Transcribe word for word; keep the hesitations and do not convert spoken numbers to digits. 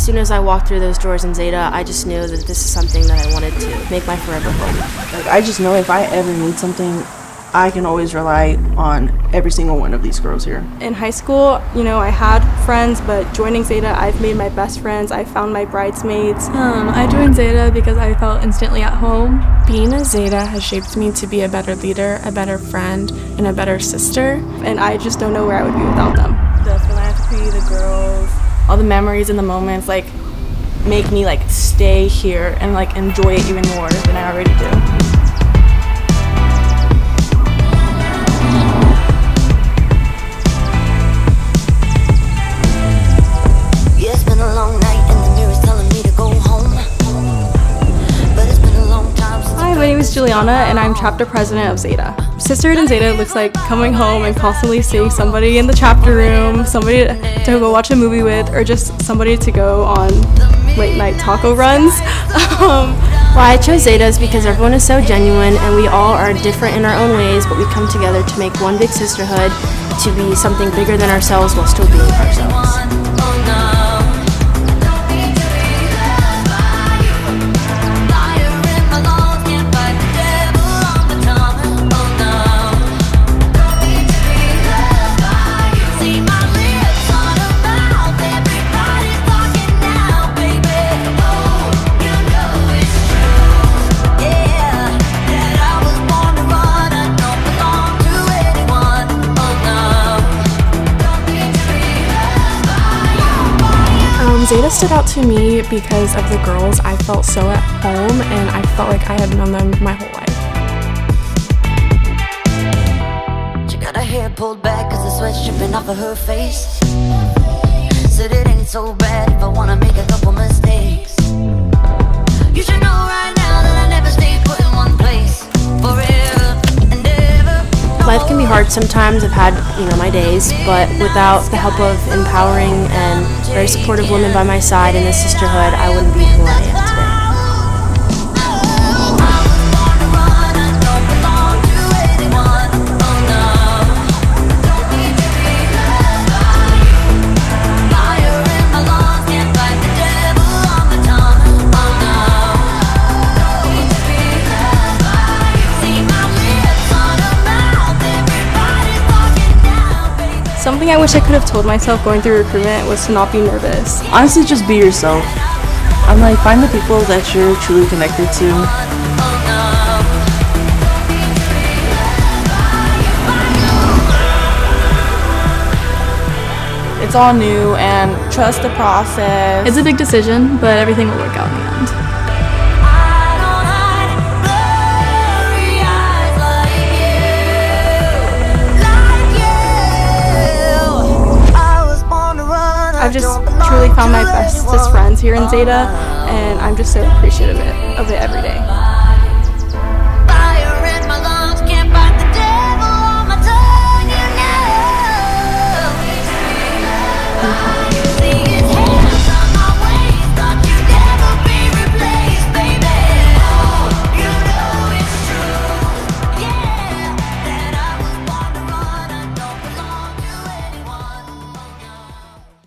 As soon as I walked through those doors in Zeta, I just knew that this is something that I wanted to make my forever home. Like, I just know if I ever need something, I can always rely on every single one of these girls here. In high school, you know, I had friends, but joining Zeta, I've made my best friends. I found my bridesmaids. Um, I joined Zeta because I felt instantly at home. Being a Zeta has shaped me to be a better leader, a better friend, and a better sister. And I just don't know where I would be without them. The philanthropy, the girls, all the memories and the moments, like, make me, like, stay here and, like, enjoy it even more than I already do. My name is Juliana, and I'm chapter president of Zeta. Sisterhood in Zeta looks like coming home and constantly seeing somebody in the chapter room, somebody to go watch a movie with, or just somebody to go on late night taco runs. um, Why I chose Zeta is because everyone is so genuine and we all are different in our own ways, but we come together to make one big sisterhood, to be something bigger than ourselves while still being ourselves. Zeta stood out to me because of the girls. I felt so at home and I felt like I had known them my whole life. She got her hair pulled back cause the sweat's dripping off of her face. Said it ain't so bad if I wanna make a couple mistakes. You should know right now that I never stayed put in one place forever and ever. Life can be hard sometimes. I've had, you know, my days, but without the help of empowering and very supportive women by my side in this sisterhood, I wouldn't be who I am today. Something I wish I could have told myself going through recruitment was to not be nervous. Honestly, just be yourself. I'm like, find the people that you're truly connected to. It's all new and trust the process. It's a big decision, but everything will work out in the end. I've just truly found my bestest friends here in Zeta, and I'm just so appreciative of it, of it every day.